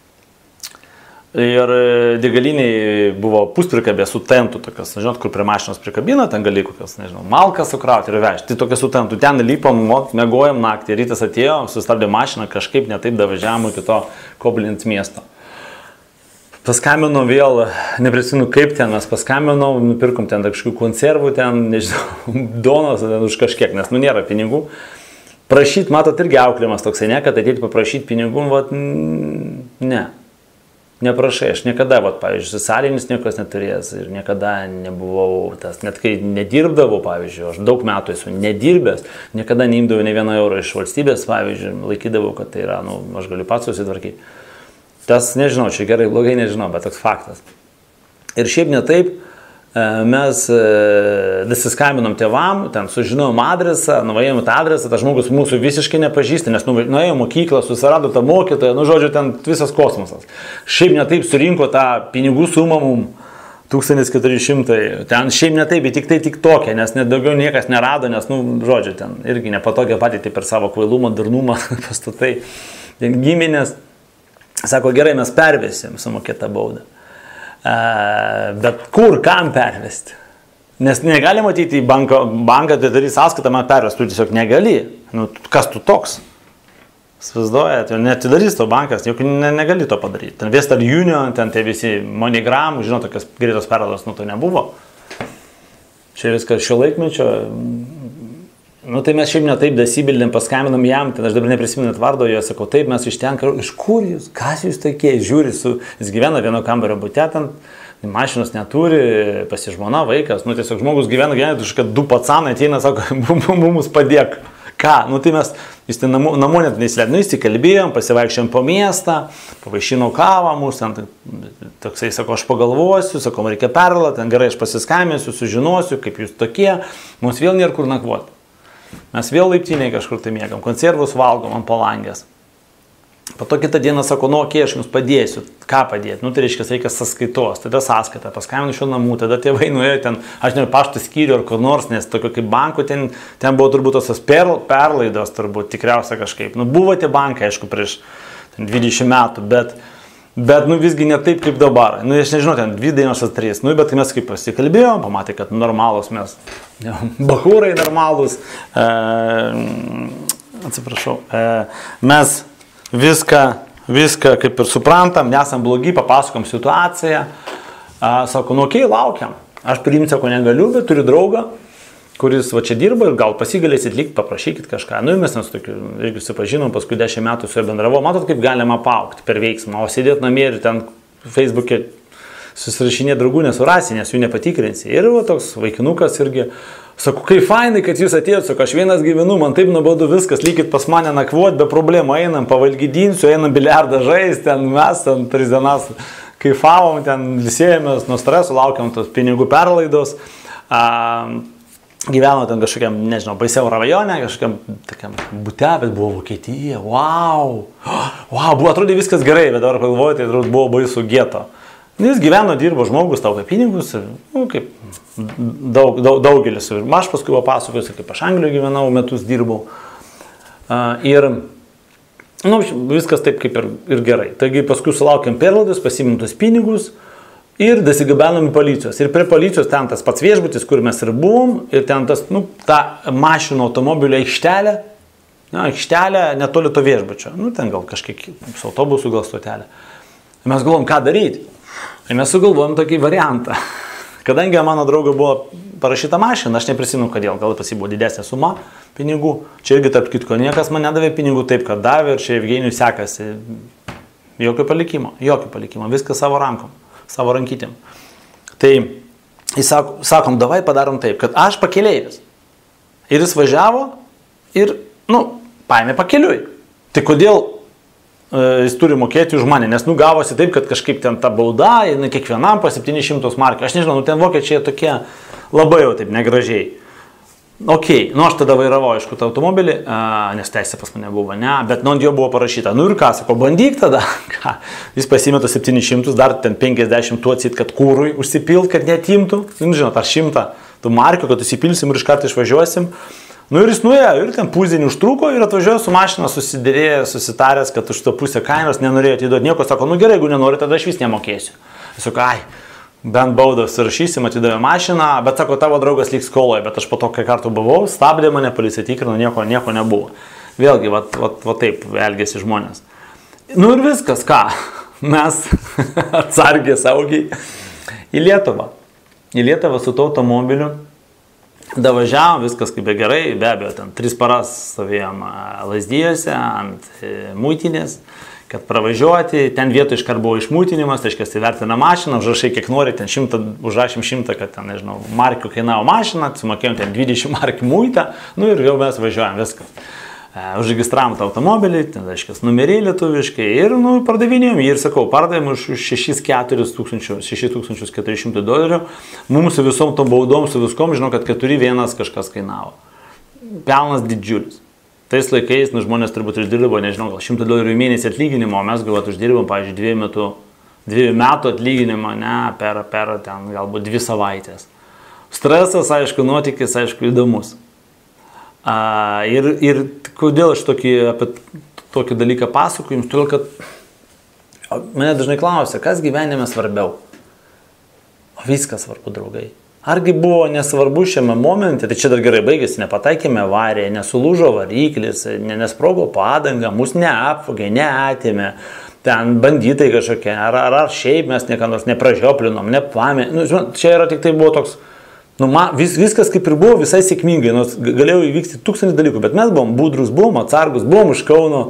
Ir degaliniai buvo pusprikabė su tentu, tokias, žinot, kur prie mašinos prikabina, ten gali kokias, nežinau, malkas sukrauti ir vežti. Tai tokia su tentu, ten lipom, mėgojom naktį, rytas atėjo, sustabdė mašiną, kažkaip netaip davažiavom iki to Koblinės miesto. Paskambinau vėl, neprisimenu kaip ten, mes paskambinau, nupirkom ten kažkokių konservų, ten, nežinau, donos, ten už kažkiek, nes nu nėra pinigų. Prašyti, matot, irgi auklėjimas toksai, ne, kad ateiti paprašyti pinigų, vat, ne, neprašai, aš niekada, vat, pavyzdžiui, socialinis niekas neturėjęs ir niekada nebuvau, tas, net kai nedirbdavau, pavyzdžiui, aš daug metų esu nedirbęs, niekada neimdavau ne vieną eurą iš valstybės, pavyzdžiui, laikydavau, kad tai yra, nu, aš galiu pats susitvarkyti. Tas, nežinau, čia gerai, blogai nežinau, bet toks faktas. Ir šiaip ne taip, mes dasiskambinom tėvam, ten sužinojom adresą, nuvaėjom tą adresą, tas žmogus mūsų visiškai nepažįsta, nes nuėjo mokyklą, susirado tą mokytoją, nu žodžiu, ten visas kosmosas. Šiaip netaip surinko tą pinigų sumą mum, tūkstantis keturi šimtai, ten šiaip netaip, bet tik tai tik tokia, nes net daugiau niekas nerado, nes, nu, žodžiu, ten irgi nepatogia patirtį per savo kvailumą, durnumą, pastatai, giminės. Sako, gerai, mes pervesim sumokėtą baudą. Uh, bet kur, kam pervesti? Nes negali matyti į banką, banką tai darys sąskaitą, man pervesti, tu tiesiog negali. Nu, kas tu toks? Svizduoja, tai netidarys to bankas, juk ne, negali to padaryti. Ten Western Union, ten tie visi MoneyGram, žinot, tokios greitos perlaidos, nu to nebuvo. Čia viskas šio laikmečio. Nu tai mes šiaip netaip dasibildėm, paskambinam jam, ten aš dabar neprisimenu vardo, jo sakau, taip mes iš ten, iš kur jūs, kas jūs tokie, žiūri, su, jis gyvena vieno kambario bute, ten mašinos neturi, pasižmona, vaikas, nu tiesiog žmogus gyvena, gyvena, tu kažkaip du pacanai ateina, sako, mums padėk. Ką, nu tai mes, jis ten namo, namo net neįsileidom, nu įsikalbėjom, pasivaikščiom po miestą, pavaišinau kavą, mūsų ten, toksai, sako, aš pagalvosiu, sako, man reikia perlą, ten gerai, aš pasiskambinsiu, sužinosiu, kaip jūs tokie, mums vėl nėra kur nakvoti. Mes vėl laiptiniai kažkur tai mėgam, konservus valgom ant palangės. Po to kitą dieną sako, nu, okei, aš jums padėsiu, ką padėti, nu, tai reiškia, reikia sąskaitos, tada sąskaita, paskambinu iš namų, tada tėvai nuėjo ten, aš nežinau, pašto skyrių ar kur nors, nes tokio kaip bankų, ten, ten buvo turbūt tos per, perlaidos, turbūt tikriausia kažkaip. Nu, buvo tie bankai, aišku, prieš ten, dvidešimt metų, bet, bet, nu, visgi ne taip kaip dabar. Nu, aš nežinau, ten dvi dienos ar trys, nu, bet mes kaip pasikalbėjom, pamatė, kad normalus mes, ja, bahūrai normalus, e, atsiprašau, e, mes viską, viską kaip ir suprantam, nesam blogi, papasakom situaciją, a, sako, nu, okei, laukiam, aš priimti, sako, negaliu, bet turiu draugą, kuris va čia dirba ir gal pasigalėsit likti, paprašykit kažką. Nu, mes nes tokiu, irgi supažinom, paskui dešimt metų su juo bendravau, matot, kaip galima paaugti per veiksmą, o sėdėti namie ir ten Facebook'e susirašinė draugų nesurasi, nes jų nepatikrinsi. Ir va toks vaikinukas irgi, sako, kaip fainai, kad jūs atėjot, sako, aš vienas gyvenu, man taip nuobodu viskas, lykit pas mane nakvot, be problemų, einam, pavalgydinsiu, einam biliardą žaisti, ten mes, ten tris dienas kaifavom, ten visėjomės nuo streso, laukiam tos pinigų perlaidos. A, gyveno ten kažkokiam, nežinau, baisiau rajone, kažkokiam tokiam bute, bet buvo Vokietija, wow, wow, buvo, atrodė viskas gerai, bet dabar galvoju, tai atrodo buvo baisu geto. Jis gyveno, dirbo žmogus, taupė pinigus, ir, nu, kaip daug, daug, daugelis, ir aš paskui papasakosiu, kaip aš Anglijoje gyvenau, metus dirbau, uh, ir, nu, viskas taip kaip ir, ir gerai. Taigi paskui sulaukėm perlaidos, pasiimėm tos pinigus, ir dasigabenom į policijos. Ir prie policijos ten tas pats viešbutis, kur mes ir buvom, ir ten tas, nu, ta mašinų automobilio aikštelė, na, aikštelė netoli to viešbučio. Nu, ten gal kažkiek su autobusu gal stotelė. Ir mes galvom, ką daryti. Ir mes sugalvojom tokį variantą. Kadangi mano draugo buvo parašyta mašina, aš neprisimenu, kodėl, gal pas jį buvo didesnė suma pinigų. Čia irgi tarp kitko, niekas man nedavė pinigų taip, kad davė, ir čia Evgenijui sekasi. Jokio palikimo, jokio palikimo, viskas savo rankom. Savo rankytėm. Tai jis sako, sakom, davai padarom taip, kad aš pakeleivis. Ir jis važiavo ir, nu, paėmė pakeliui. Tai kodėl e, jis turi mokėti už mane? Nes, nu, gavosi taip, kad kažkaip ten ta bauda, jinai kiekvienam po septynis šimtus markių. Aš nežinau, nu, ten vokiečiai tokie labai jau taip negražiai. Ok, nu aš tada vairavau, aišku, tą automobilį, a, nes teisė pas mane buvo, ne, bet nu ant jo buvo parašyta, nu ir ką, sako, bandyk tada, ką, jis pasimėto septynis šimtus, dar ten penkiasdešimt tų atsit, kad kūrui užsipilt, kad netimtų, nu, žinot, ar šimtą tų markių, kad užsipilsim ir iš karto išvažiuosim, nu ir jis nuėjo, ir ten pusdienį užtruko ir atvažiuojo su mašina, susidėrėjęs, susitaręs, kad už to pusę kainos nenorėjo atiduoti nieko, sako, nu gerai, jeigu nenori, tada aš vis nemokėsiu. Jis sako, ai, bent baudą surašysim, atidavė mašiną, bet sako, tavo draugas lyg skoloje, bet aš po to, kai kartų buvau, stabdė mane, policija tikrino, nieko, nieko nebuvo. Vėlgi, va, va, va taip elgėsi žmonės. Nu ir viskas, ką, mes atsargiai saugiai į Lietuvą. Į Lietuvą su to automobiliu davažiavom, viskas kaip be gerai, be abejo, ten tris paras stovėjom Lazdijose ant muitinės, kad pravažiuoti, ten vietoj iškart buvo išmūtinimas, tai reiškia, įvertina mašiną, užrašai kiek nori, ten šimtą, užrašym šimtą, kad ten, nežinau, markių kainavo mašiną, sumokėjom ten dvidešimt markių muitą, nu ir jau mes važiuojam, viskas. užregistravom tą automobilį, ten, reiškia, numerį lietuviškai ir, nu, pardavinėjom jį ir sakau, pardavėm už šešis tūkstančius keturi šimtai dolerių, mums su visom tom baudom, su viskom, žinau, kad keturi vienas kažkas kainavo. Pelnas didžiulis. Tais laikais, nu, žmonės turbūt uždirbo, nežinau, gal šimtą dolerių į mėnesį atlyginimo, o mes galbūt uždirbom, pavyzdžiui, dviejų metų, dviejų metų atlyginimą, ne, per, per ten galbūt dvi savaitės. Stresas, aišku, nuotykis, aišku, įdomus. A, ir, ir kodėl aš tokį, apie tokį dalyką pasakoju jums, todėl, kad mane dažnai klausia, kas gyvenime svarbiau? O viskas svarbu, draugai. Argi buvo nesvarbu šiame momente, tai čia dar gerai baigėsi, nepataikėme avariją, nesulūžo variklis, nesprogo padanga, mus neapvogė, neatėmė, ten banditai kažkokie, ar, ar, ar šiaip mes niekada nors nepražioplinom, nepamė. Nu, žinot, čia yra tik tai buvo toks, nu, man, vis, viskas kaip ir buvo visai sėkmingai, nors galėjo įvykti tūkstantis dalykų, bet mes buvom budrus, buvom atsargus, buvom iš Kauno,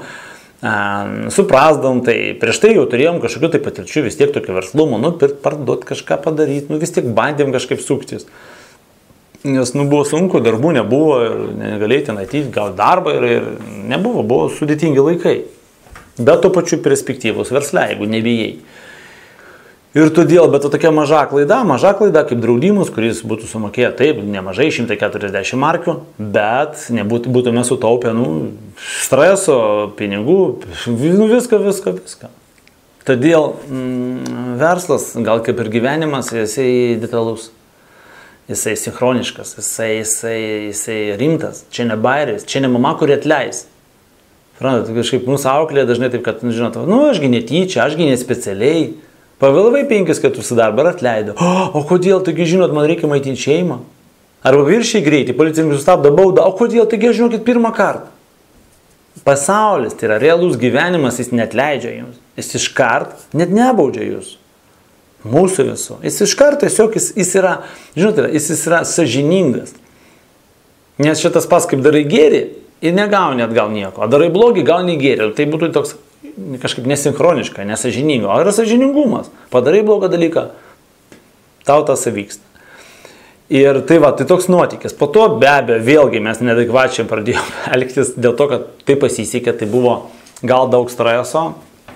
suprasdom, tai prieš tai jau turėjom kažkokių tai patirčių, vis tiek tokio verslumo, nu, parduot kažką padaryti, nu, vis tiek bandėm kažkaip suktis. Nes, nu, buvo sunku, darbų nebuvo, negalėjai ten ateiti, gauti darbą ir, ir nebuvo, buvo sudėtingi laikai. Bet to pačiu perspektyvos versle, jeigu nebijai. Ir todėl, bet to tokia maža klaida, maža klaida kaip draudimus, kuris būtų sumokėję taip, nemažai, šimtą keturiasdešimt markių, bet nebūtų, būtume sutaupę, nu, streso, pinigų, nu, viską, viską, viską. Todėl mm, verslas, gal kaip ir gyvenimas, jisai detalus, jisai sinchroniškas, jisai, jisai, jisai rimtas, čia ne bairis, čia ne mama, kuri atleis. Suprantat, kažkaip mūsų auklė dažnai taip, kad, nu, žinot, nu, ašgi netyčia, ašgi nespecialiai. Pavėlavai penkis kartus į darbą ir atleido. O, o kodėl, taigi žinot, man reikia maitinti šeimą? Arba viršiai greitį, policininkai sustabdo baudą. O kodėl, taigi žinokit, pirmą kartą. Pasaulis, tai yra realus gyvenimas, jis neatleidžia jums. Jis iškart net nebaudžia jūs. Mūsų visų. Jis iškart tiesiog, jis, jis yra, žinot, jis, jis yra sąžiningas. Nes šitas pas kaip darai gėrį ir negauni atgal nieko. O darai blogį, gauni gėrį. Tai būtų toks kažkaip nesinchroniška, nesažininga. O yra sažiningumas. Padarai blogą dalyką, tau tas įvyksta. Ir tai va, tai toks nuotykis. Po to be abejo, vėlgi mes neadekvačiai pradėjome elgtis dėl to, kad tai pasisekė, tai buvo gal daug streso,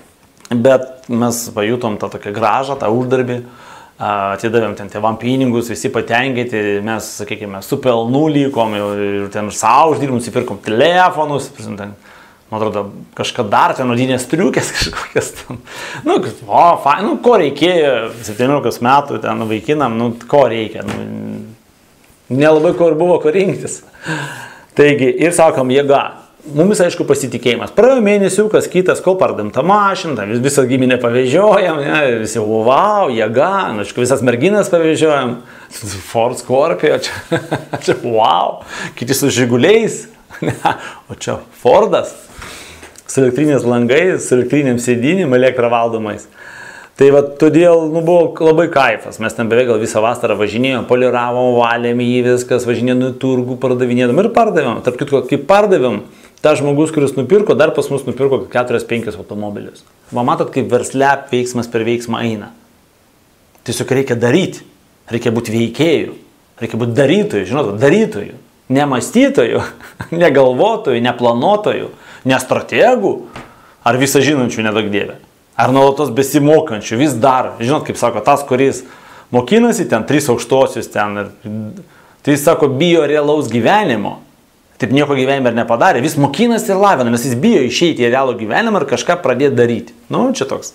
bet mes pajutom tą tokią gražą, tą uždarbį, atidavėm ten tėvam pinigus, visi patenkinti, mes, sakykime, su pelnu lykom ir ten savo uždirbom, nusipirkom telefonus, ten, man atrodo, kažką dar ten odinės triukės kažkokias ten. Nu, o, fain, nu, ko reikėjo, septyniolikos metų ten vaikinam, nu, ko reikia. Nu, nelabai ko ir buvo, ko rinktis. Taigi, ir sakom, jėga. Mums, aišku, pasitikėjimas. Praėjo mėnesiukas kitas, kol pardėm tą mašiną, visą giminę pavežiojam, ne, visi, wow, jėga, nu, aišku, visas merginas pavežiojam. Ford Scorpio, čia, čia wow, kiti su žiguliais, ne, o čia Fordas. Su elektrinės langais, su elektriniam sėdynėm, elektra valdomais. Tai va, todėl, nu, buvo labai kaifas. Mes ten beveik gal visą vasarą važinėjom, poliravom, valėm jį viskas, važinėjom į turgų, pardavinėdom ir pardavėm. Tarp kitko, kai pardavėm, tas žmogus, kuris nupirko, dar pas mus nupirko keturis penkis automobilius. Va, matot, kaip versle veiksmas per veiksmą eina. Tiesiog reikia daryti, reikia būti veikėjų, reikia būti darytojų, žinot, darytojų, ne mąstytojų, ne galvotojų, ne planuotojų. Ne strategų, ar visą žinančių nedaug dievę, ar nuolatos besimokančių, vis dar, žinot, kaip sako, tas, kuris mokinasi ten, trys aukštosius ten, ir, tai jis sako, bijo realaus gyvenimo, taip nieko gyvenime ir nepadarė, vis mokinasi ir lavina, nes jis bijo išeiti į realų gyvenimą ir kažką pradėti daryti. Nu, čia toks,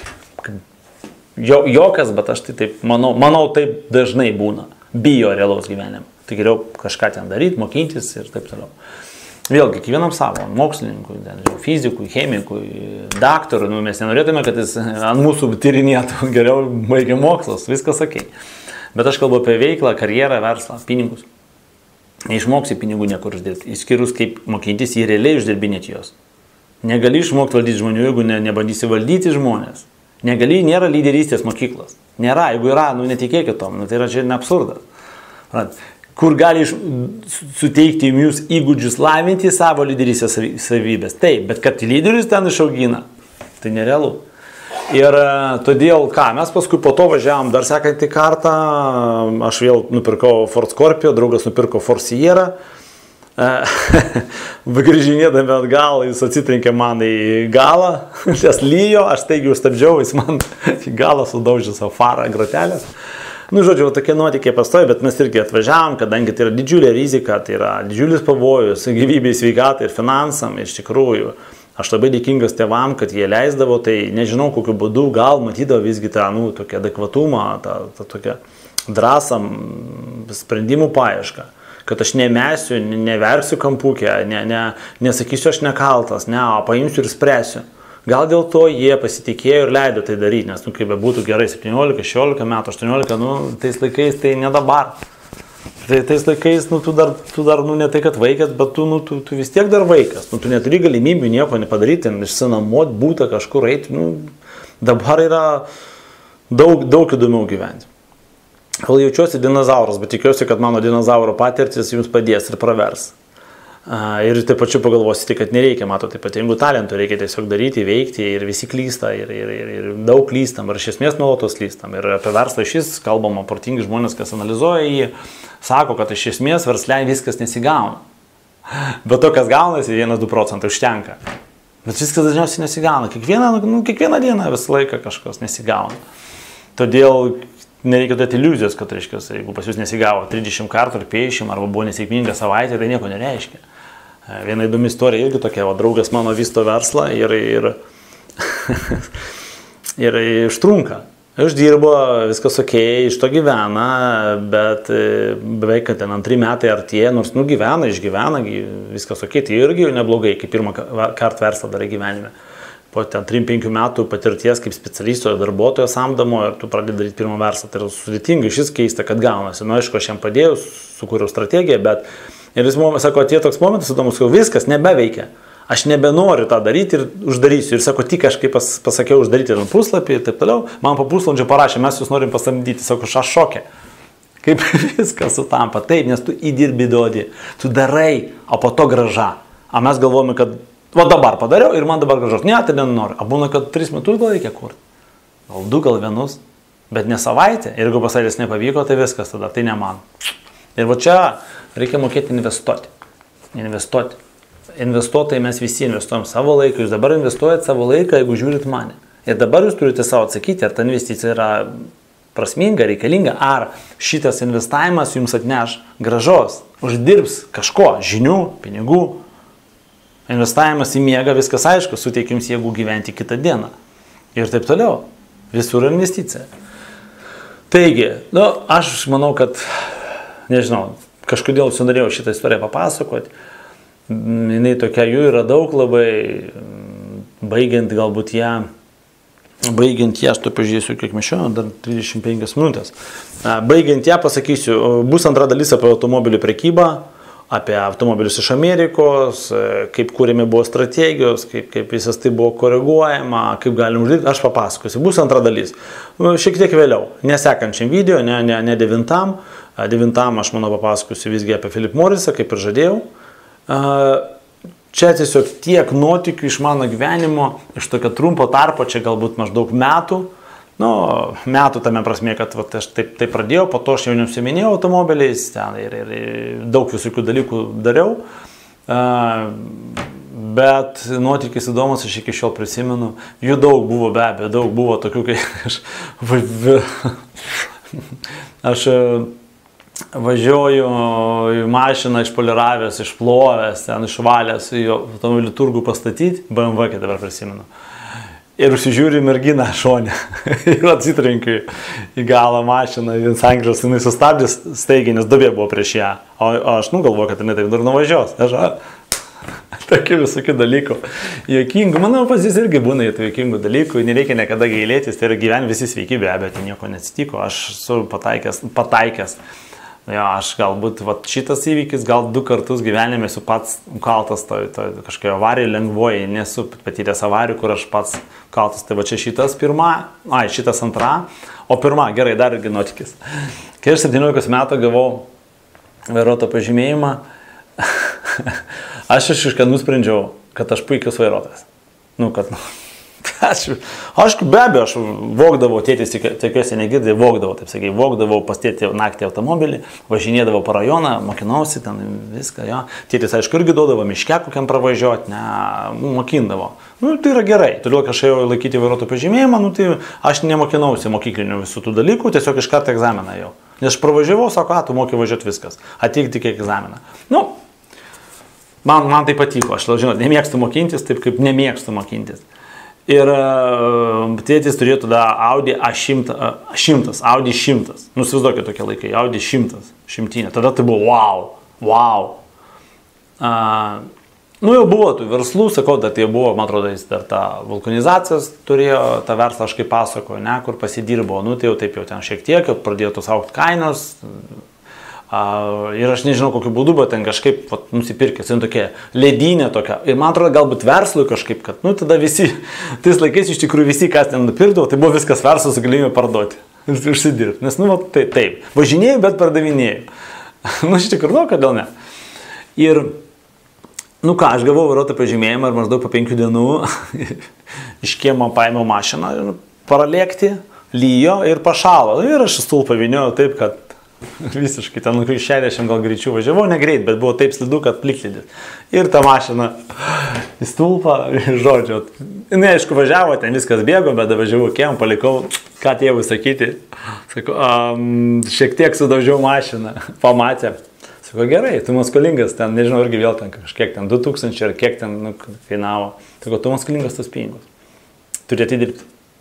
jo, jokas, bet aš tai taip, manau, manau, taip dažnai būna, bijo realaus gyvenimo, tai geriau kažką ten daryti, mokintis ir taip toliau. Vėlgi, kiekvienam savo, mokslininkui, fizikui, chemikui, daktarui, nu, mes nenorėtume, kad jis ant mūsų tyrinėtų, geriau baigia mokslus, viskas ok. Bet aš kalbu apie veiklą, karjerą, verslą, pinigus. Neišmoksi pinigų niekur uždirbti, išskyrus kaip mokintis į realiai uždirbinėti jos. Negali išmokti valdyti žmonių, jeigu ne, nebandysi valdyti žmonės. Negali, nėra lyderystės mokyklos. Nėra, jeigu yra, nu netikėkit tom, nu, tai yra čia ne absurdas. Kur gali suteikti jums įgūdžius lavinti savo lyderystės savybės. Taip, bet kad lyderius ten išaugina, tai nerealu. Ir todėl, ką, mes paskui po to važiavom dar sekantį kartą, aš vėl nupirkau Ford Scorpio, draugas nupirko Ford Sierra, grįžinėdami atgal, jis atsitrenkė man į galą, nes lyjo, aš taigi užstabdžiau, jis man į galą sudaužė savo farą, grotelės. Nu, žodžiu, tokie nuotykiai pastoja, bet mes irgi atvažiavom, kadangi tai yra didžiulė rizika, tai yra didžiulis pavojus gyvybei, sveikatai ir finansam, iš tikrųjų. Aš labai dėkingas tėvam, kad jie leisdavo, tai nežinau kokiu būdu, gal matydavo visgi tą, nu, tokią adekvatumą, tą, tą tokią drąsą, sprendimų paiešką. Kad aš nemesiu, neversiu kampukę, ne, ne, nesakysiu aš nekaltas, ne, o paimsiu ir spręsiu. Gal dėl to jie pasitikėjo ir leido tai daryti, nes, nu, kaip be būtų gerai, septyniolika, šešiolika metų, aštuoniolika, nu, tais laikais tai ne dabar. Tai tais laikais, nu, tu dar, tu dar, nu, ne tai, kad vaikas, bet tu, nu, tu, tu vis tiek dar vaikas. Nu, tu neturi galimybių nieko nepadaryti, išsinuomoti, būti kažkur eiti, nu, dabar yra daug, daug įdomiau gyventi. Kol jaučiuosi dinozauras, bet tikiuosi, kad mano dinozauro patirtis jums padės ir pravers. Ir taip pačiu pagalvosite, kad nereikia, matote, ypatingų talentų, reikia tiesiog daryti, veikti ir visi klysta, ir, ir, ir, ir daug klystam, ir iš esmės nuolatos klystam. Ir apie verslą šis kalbama, protingi žmonės, kas analizuoja jį, sako, kad iš esmės versle viskas nesigauna. Bet to, kas gaunasi, vienas du procentai užtenka. Bet viskas dažniausiai nesigauna. Kiekvieną, nu, kiekvieną dieną visą laiką kažkas nesigauna. Todėl nereikia turėti iliuzijos, kad, reiškia, jeigu pas jūs nesigavo trisdešimt kartų ar penkiasdešimt, arba buvo nesėkminga savaitė, tai nieko nereiškia. Viena įdomi istorija irgi tokia, o draugas mano vysto verslą ir, ir, ir užtrunka. Uždirbo, viskas ok, iš to gyvena, bet beveik, kad ten antri metai artėja, nors nu gyvena, išgyvena, viskas ok, tai irgi neblogai, kaip pirmą kartą verslą darai gyvenime. Po ten trijų penkių metų patirties kaip specialisto darbuotojo samdomo ir tu pradedi daryti pirmą verslą. Tai yra sudėtinga, šis keista, kad gaunasi. Nu, aišku, aš jam padėjau, sukūriau strategiją, bet ir jis man sako, atėjo toks momentas įdomus, kad viskas nebeveikia. Aš nebenoriu tą daryti ir uždarysiu. Ir sako, tik aš kaip pas, pasakiau uždaryti ten puslapį ir taip toliau, man po pusvalandžio parašė, mes jūs norim pasamdyti. Sako, aš šokė. Kaip viskas sutampa. Taip, nes tu įdirbi duodi, tu darai, o po to graža. O mes galvojame, kad va dabar padariau ir man dabar gražos. Ne, tai nenoriu. O būna, kad tris metus gal reikia kurti. Gal du, gal vienus. Bet ne savaitę. Ir jeigu pasakės nepavyko, tai viskas tada. Tai ne man. Ir va čia reikia mokėti investuoti. Investuoti. Investuotojai mes visi investuojam savo laiką. Jūs dabar investuojat savo laiką, jeigu žiūrit mane. Ir dabar jūs turite savo atsakyti, ar ta investicija yra prasminga, reikalinga, ar šitas investavimas jums atneš gražos. Uždirbs kažko, žinių, pinigų. Investavimas į miegą, viskas aišku, suteikia jums jėgų gyventi kitą dieną. Ir taip toliau. Visur investicija. Taigi, nu, aš manau, kad, nežinau, kažkodėl norėjau šitą istoriją papasakoti. Jinai tokia, jų yra daug labai, baigiant galbūt ją, baigiant ją, aš to pažiūrėsiu, kiek mes šio, dar trisdešimt penkias minutės. Baigiant ją pasakysiu, bus antra dalis apie automobilių prekybą, apie automobilius iš Amerikos, kaip kūrėme buvo strategijos, kaip, kaip visas tai buvo koreguojama, kaip galim uždirbti, aš papasakosiu. Bus antra dalis. Šiek tiek vėliau, nesekančiam video, ne, ne, ne devintam. Devintam aš manau papasakosiu visgi apie Philip Morrisą, kaip ir žadėjau. Čia tiesiog tiek nuotykių iš mano gyvenimo, iš tokio trumpo tarpo, čia galbūt maždaug metų. Nu, metų tame prasme, kad vat, aš taip, taip pradėjau, po to aš jau neužsiminėjau automobiliais ten, ir, ir, ir daug visokių dalykų dariau. Uh, bet nuotykis įdomus, aš iki šiol prisimenu. Jų daug buvo, be abejo, daug buvo tokių, kai aš, aš važiuoju į mašiną išpoliravęs, išplovęs, ten išvalęs, į automobilių turgų pastatyti, B M W, kai dabar prisimenu. Ir užsižiūri merginą šonę ir atsitrenkiu į galą mašiną, vienas sankryžos, jinai sustabdė staigiai, nes dubė buvo prieš ją. O, o aš nu galvoju, kad jinai taip dar nuvažiuos. Aš, tokių visokių dalykų. Jokingų, manau, pas jis irgi būna tų jokingų dalykų, nereikia niekada gailėtis, tai yra gyveni visi sveiki, be abejo, tai nieko neatsitiko, aš esu pataikęs. pataikęs. Jo, aš galbūt vat, šitas įvykis, gal du kartus gyvenime esu pats kaltas, to, to, kažkokia avarija lengvoji, nesu patyręs avarijų, kur aš pats kaltas. Tai va čia šitas pirma, ai, šitas antra, o pirma, gerai, dar irgi nuotykis. Kai aš septyniolikos metų gavau vairuotojo pažymėjimą, aš iš išką nusprendžiau, kad aš puikius vairuotojas. Nu, kad, nu, Aš, aš be abejo, aš vogdavau, tėtis, tikiuosi negirdai, vogdavau, taip sakai, vogdavau pas tėtį naktį automobilį, važinėdavau po rajoną, mokinausi ten viską, jo. Tėtis, aišku, irgi duodavo miške kokiam pravažiuoti, ne, mokindavo. Nu, tai yra gerai, todėl, kai aš ėjau laikyti vairuotojo pažymėjimą, nu, tai aš nemokinausi mokyklinių visų tų dalykų, tiesiog iš karto egzaminą jau. Nes aš pravažiavau, sako, a, tu moki važiuoti viskas, ateik tik egzaminą. Nu, man, man tai patiko, aš, žinot, nemėgstu mokintis, taip kaip nemėgstu mokintis. Ir tėtis turėjo tada Audi A šimtas, Audi šimtas. Nusivaizduokit tokie laikai, Audi šimtas, šimtinė. Tada tai buvo wow, wow. Uh, nu jau buvo tų verslų, sakau, dar tai buvo, man atrodo, jis dar tą vulkanizacijas turėjo, tą verslą aš kaip pasakoju, ne, kur pasidirbo. Nu tai jau taip jau ten šiek tiek, pradėjo tos augti kainos. Uh, ir aš nežinau kokiu būdu, bet ten kažkaip vat, nusipirkęs, ten tokia ledinė tokia. Ir man atrodo, galbūt verslui kažkaip, kad, nu, tada visi, tais laikais iš tikrųjų visi, kas ten nupirkdavo, tai buvo viskas verslas su galimybė parduoti ir užsidirbti. Nes, nu, tai taip, važinėjau, bet pardavinėjau. Nu, iš tikrųjų, nu, kodėl ne. Ir, nu ką, aš gavau vairuotojo pažymėjimą ir maždaug po penkių dienų iš kiemo paėmiau mašiną ir paralėkti, lyjo ir pašalo. Ir aš stulpą vyniojau taip, kad visiškai, ten šešiasdešimt gal greičiau važiavau, negreit, bet buvo taip slidu, kad plikslidis. Ir ta mašina į stulpą, žodžiu, jinai aišku važiavo, ten viskas bėgo, bet važiavau kiem, palikau, ką tėvui sakyti. Sakau, um, šiek tiek sudaužiau mašiną, pamatė. Sakau, gerai, tu man skolingas, ten, nežinau, irgi vėl ten kažkiek ten du tūkstančiai ar kiek ten nu, kainavo. Sakau, tu man skolingas tos pinigus. Turi atidirbti.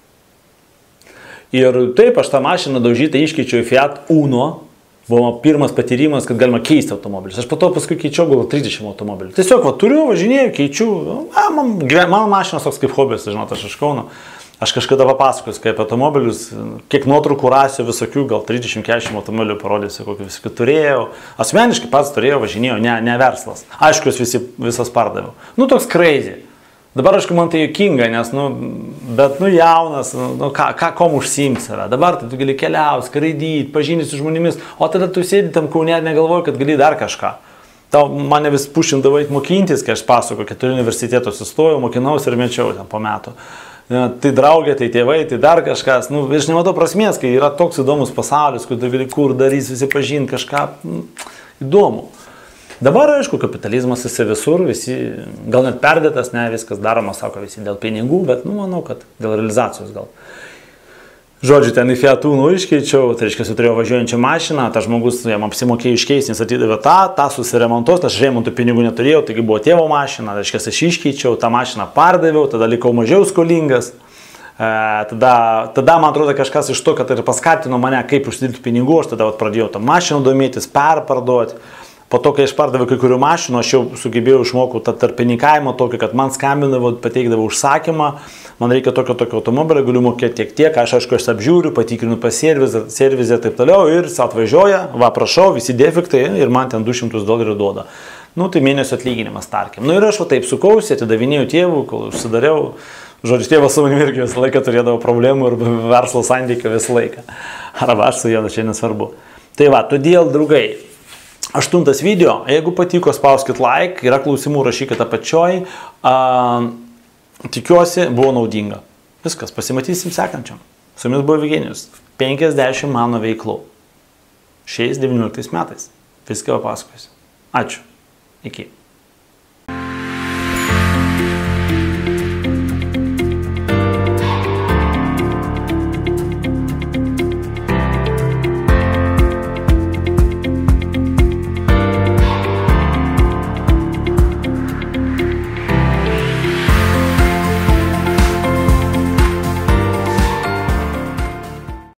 Ir taip, aš tą mašiną daužytą iškeičiau į Fiat Uno. Buvo pirmas patyrimas, kad galima keisti automobilius. Aš po to paskui keičiau gal trisdešimt automobilių. Tiesiog, va, turiu, važinėjau, keičiu. A, man, man mašinas toks kaip hobis, žinot, aš iš Kauno. Aš kažkada papasakosiu, kaip automobilius, kiek nuotraukų rasiu visokių, gal trisdešimt keturiasdešimt automobilių parodysiu, kokių visokių turėjau. Asmeniškai pats turėjau, važinėjau, ne, ne verslas. Aišku, jūs visi, visas pardaviau. Nu, toks crazy. Dabar, aišku, man tai juokinga, nes, nu, bet, nu, jaunas, nu, ką, ką kom užsiims yra. Dabar tai tu gali keliauti, skraidyti, pažinti su žmonėmis, o tada tu sėdi tam Kaune ir negalvoji, kad gali dar kažką. Tau mane vis pušindavo eiti mokintis, kai aš pasakoju, keturi universitetus įstojau, mokinausi ir mečiau ten po metų. Ja, tai draugė, tai tėvai, tai dar kažkas. Nu, aš nematau prasmės, kai yra toks įdomus pasaulis, kur tu gali kur darys, visi pažinti kažką nu, įdomu. Dabar, aišku, kapitalizmas jisai visur, visi, gal net perdėtas, ne, viskas daroma, sako visi dėl pinigų, bet, nu, manau, kad dėl realizacijos gal. Žodžiu, ten į Fiat Uno iškeičiau, tai reiškia, turėjau važiuojančią mašiną, tas žmogus jam apsimokėjo iškeisti, nes atidavė tą, tą susiremontos, aš remontų pinigų neturėjau, taigi buvo tėvo mašina, tai reiškia, aš iškeičiau, tą mašiną pardaviau, tada likau mažiau skolingas. E, tada, tada, man atrodo, kažkas iš to, kad ir paskatino mane, kaip užsidirbti pinigų, aš tada vat, pradėjau tą mašiną domėtis, perparduoti. Po to, kai aš pardaviau kai kurių mašinų, aš jau sugebėjau išmokau tą tarpininkavimą tokį, kad man skambindavo, pateikdavo užsakymą, man reikia tokio tokio automobilio, galiu mokėti tiek tiek, aš aišku, aš apžiūriu, patikrinu pas servizę, servizę ir taip toliau ir jis atvažiuoja, va prašau, visi defektai ir man ten du šimtus dolerių duoda. Nu, tai mėnesio atlyginimas, tarkim. Nu ir aš va taip sukausi, atidavinėjau tėvų, kol užsidariau. Žodžiu, tėvas su manimi irgi visą laiką turėdavo problemų ir verslo santykių visą laiką. Arba aš su juo, čia nesvarbu. Tai va, todėl, draugai, aštuntas video, jeigu patiko, spauskit like, yra klausimų, rašykit apačioj. Uh, tikiuosi, buvo naudinga. Viskas, pasimatysim sekančiam. Su jumis buvo Vigenijus. penkiasdešimt mano veiklų. Šiais devynioliktais metais. Viską papasakosiu. Ačiū. Iki.